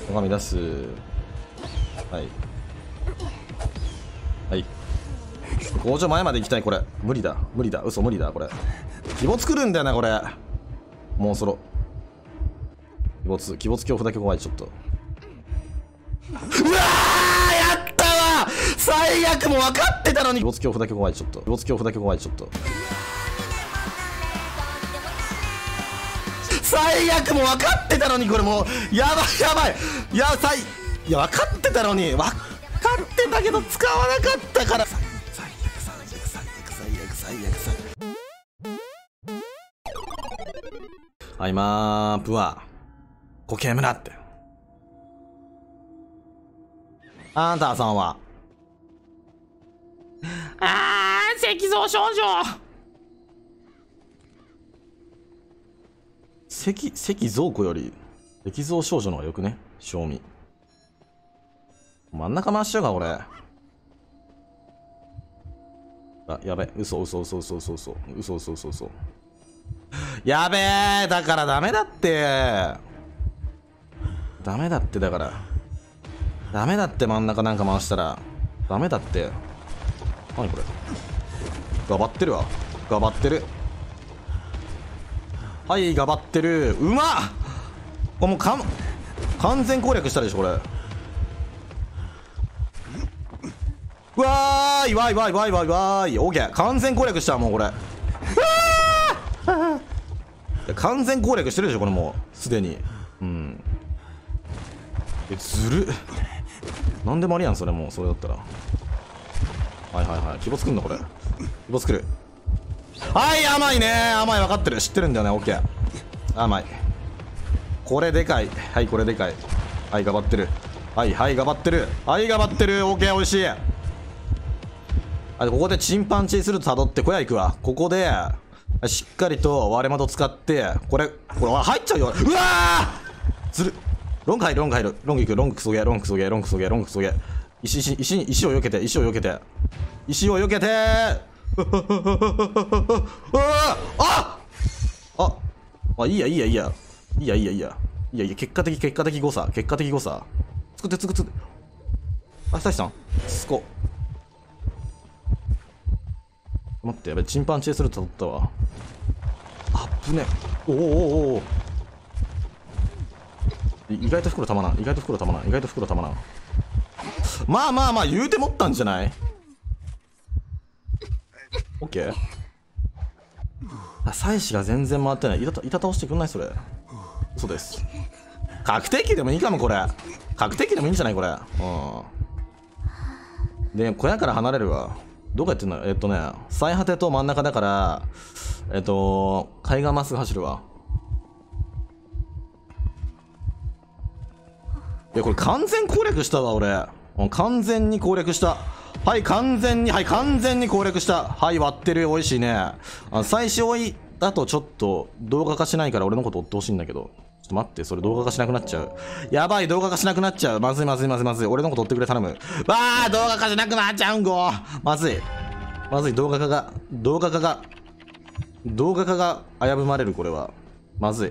鏡出す。はいはい。工場前まで行きたい。これ無理だ無理だ、嘘無理だ。これ鬼没来るんだよなこれ。もうそろ鬼没恐怖だけ怖い。ちょっとうわー、やったわ。最悪、もう分かってたのに。鬼没恐怖だけ怖い。ちょっと鬼没恐怖だけ怖い。ちょっと最悪、もう分かってたのに。これもうやばいやばい。いやいや分かってたのに。分かってたけど使わなかったから。最悪。はい、マープは固形村って。あんたさんは石像少女。石像子より石像少女の方がよくね。賞味真ん中回しちゃうか俺。あ、やべ、嘘。やべえ、だからダメだって。だからダメだって。真ん中なんか回したらダメだって。何これ。ガバってるわ。ガバってる。はい、ガバってる。うまっ。これもう完全攻略したでしょこれ。わーい。オーケー。完全攻略した。もうこれ完全攻略してるでしょこれ。もうすでに。ずるっ。なんでもありやんそれ。もうそれだったら。はい。鬼没くんのこれ。鬼没くる。はい、甘いね。甘い、分かってる。知ってるんだよね。オッケー。甘い。これでかい。はい、これでかい。はい、頑張ってる。はい、頑張ってる。オッケー、おいしい。ここでチンパンチーすると辿って小屋行くわ。ここでしっかりと割れ窓使って、これ入っちゃうよ。うわー、ずる。ロング入る。ロング行く。ロングクソゲー。石を避けて。いいや。結果的誤差。作って。あ、久志さんすこ。待って、やべ、チンパンチェすると取ったわ。あっぶね。お。意外と袋たまらん。まあ言うて持ったんじゃない。オッケー。妻子が全然回ってない。板倒してくんないそれ。嘘です。確定機でもいいかもこれ。確定機でもいいんじゃないこれ。で小屋から離れるわ。どこやってんの。最果てと真ん中だから海岸まっすぐ走るわ。いやこれ完全攻略したわ俺。完全に攻略した。はい、完全に攻略した。はい、割ってる。美味しいね。最初だとちょっと動画化しないから俺のこと追ってほしいんだけど。ちょっと待って、それ動画化しなくなっちゃう。やばい、動画化しなくなっちゃう。まずい。俺のこと追ってくれ、頼む。わー、動画化しなくなっちゃうんご。まずい。動画化が危ぶまれる、これは。まずい。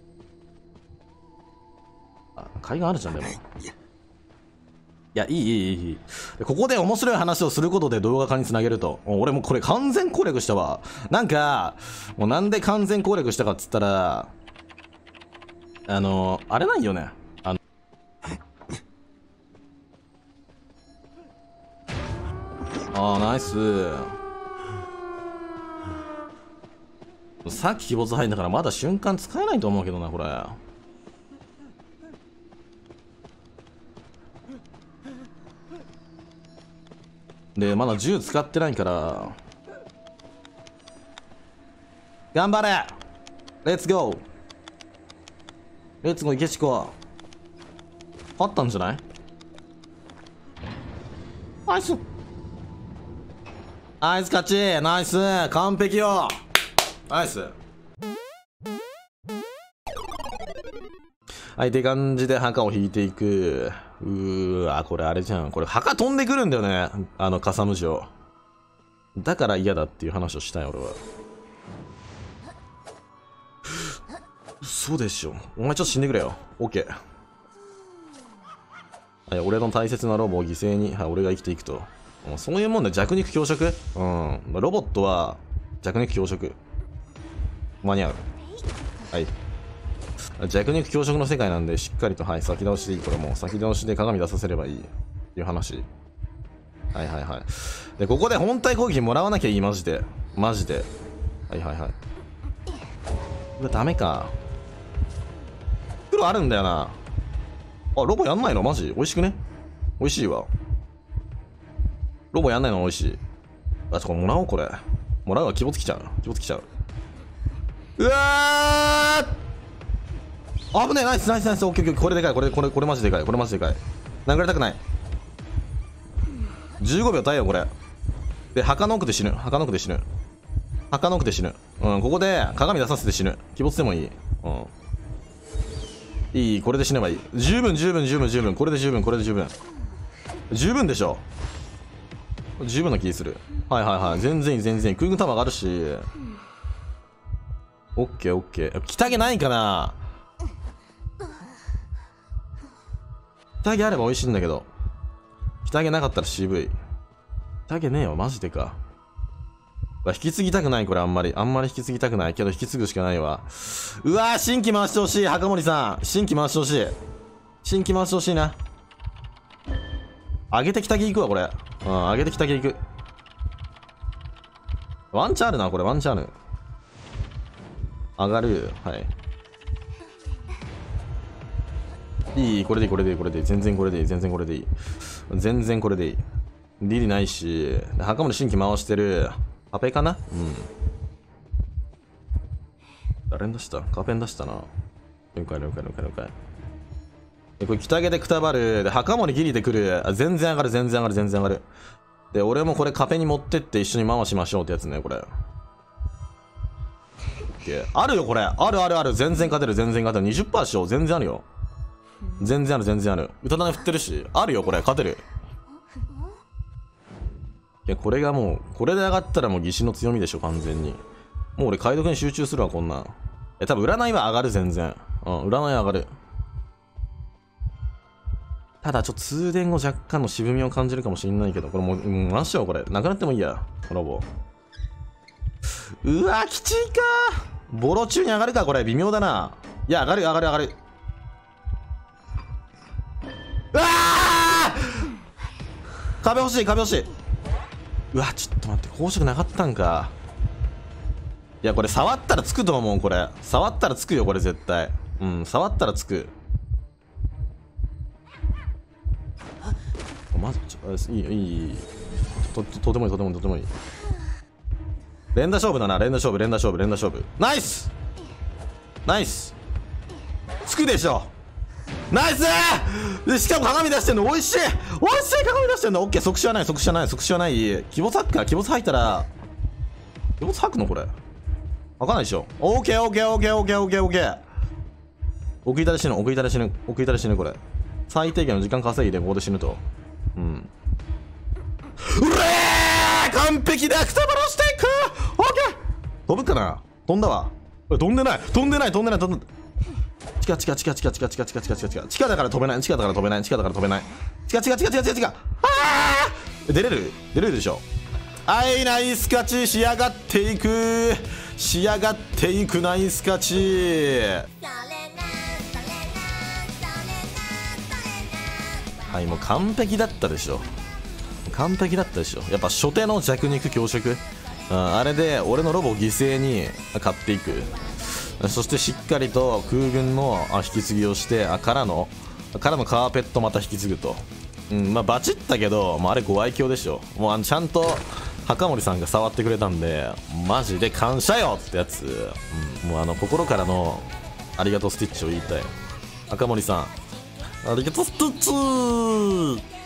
海岸あるじゃん、でも。いや、いい。ここで面白い話をすることで動画化につなげると。俺もこれ完全攻略したわ。なんか、もうなんで完全攻略したかっつったら、あれなんよね。ナイス。さっき鬼没入んだからまだ瞬間使えないと思うけどな、これ。で、まだ銃使ってないから。頑張れ！レッツゴー池地子。あったんじゃない？ナイス勝ち。ナイス完璧よ。ナイス。はい、って感じで墓を引いていく。これあれじゃん。これ墓飛んでくるんだよね。カサムジョ。だから嫌だっていう話をしたい俺は。嘘でしょ。お前ちょっと死んでくれよ。オッケー。 はい、俺の大切なロボを犠牲に、はい、俺が生きていくと。そういうもんで弱肉強食。うん。ロボットは弱肉強食。間に合う。はい。弱肉強食の世界なんで、しっかりと、はい、先倒しでいい。これもう先倒しで鏡出させればいい。っていう話。はいはいはい。で、ここで本体攻撃もらわなきゃいい、マジで。マジで。はいはいはい。うわ、ダメか。黒あるんだよな。あ、ロボやんないのマジ美味しくね？美味しいわ。ロボやんないの美味しい。あ、これもらおう、これ。もらうわ、気持ちきちゃう。気持ちきちゃう。うわー、危ねえ、ナイスナイスナイス。オッケーオッケー。これでかい、これマジでかい。これマジでかい。殴られたくない。15秒耐えよ、これ。で、墓の奥で死ぬ。墓の奥で死ぬ。墓の奥で死ぬ。うん、ここで鏡出させて死ぬ。鬼没でもいい。うん。いい、これで死ねばいい。十分。これで十分、これで十分。十分でしょ。十分な気する。はいはいはい。全然いい、全然いい。空軍弾上がるし。オッケーオッケー。着丈ないかな？着丈あれば美味しいんだけど。着丈なかったら渋い。着丈ねえよ、マジでか。引き継ぎたくない、これあんまり引き継ぎたくないけど、引き継ぐしかないわ。うわー、新規回してほしい、墓森さん。新規回してほしい。新規回してほしいな。上げてきた気いくわ、これ。うん、上げてきた気いく。ワンチャンあるな、これ、ワンチャンある。上がる。はい。いい、これでいい、これでいい、これでいい。全然これでいい、全然これでいい。全然これでいい。リリないし、墓森新規回してる。カペかな？うん。誰に出した？カペに出したな。了解。で、これ北毛でくたばる。で、墓森ギリで来る。あ、全然上がる、全然上がる。で、俺もこれカペに持ってって一緒に回しましょうってやつね、これ。あるよ、これ。ある。全然勝てる。20% っしょ。全然あるよ。全然ある。歌種振ってるし。あるよ、これ。勝てる。いや、これがもう、これで上がったらもう義士の強みでしょ、完全に。もう俺、解読に集中するわ、こんなん。多分占いは上がる、全然。うん、占いは上がる。ただ、ちょっと通電後若干の渋みを感じるかもしれないけど、これもう、回しよう、これ。なくなってもいいや、ロボ。うわ、きちいか。ボロ中に上がるか、これ。微妙だな。いや、上がる。うわー！壁欲しい。うわ、ちょっと待って、公職なかったんか。いや、これ触ったらつくと思う、これ。触ったらつくよ、これ絶対。うん、触ったらつく。まず、いい。とてもいい。連打勝負だな、連打勝負。ナイスつくでしょ。ナイスで、しかも鏡出してんの。美味しい鏡出してんの。オッケー、即死はない。鬼没吐くか。鬼没吐いたら鬼没吐くのこれ吐かないでしょ。オッケー。奥板で死ぬ。これ最低限の時間稼いでここで死ぬと。うん。うれー、完璧だ。くたばらしていく。オッケー。飛ぶかな。飛んだわ。飛んでない。地下だから飛べない。地下だから飛べない。出れるでしょ。はい、ナイス勝ち。仕上がっていくナイス勝ち。はい、もう完璧だったでしょ。やっぱ初手の弱肉強食、あれで俺のロボを犠牲に買っていく。そしてしっかりと空軍の引き継ぎをしてからのカーペットまた引き継ぐと。まあバチったけど、あれご愛嬌でしょ。もうちゃんと墓森さんが触ってくれたんでマジで感謝よってやつ。もう心からのありがとうスティッチを言いたい。墓森さんありがとうスティッチ。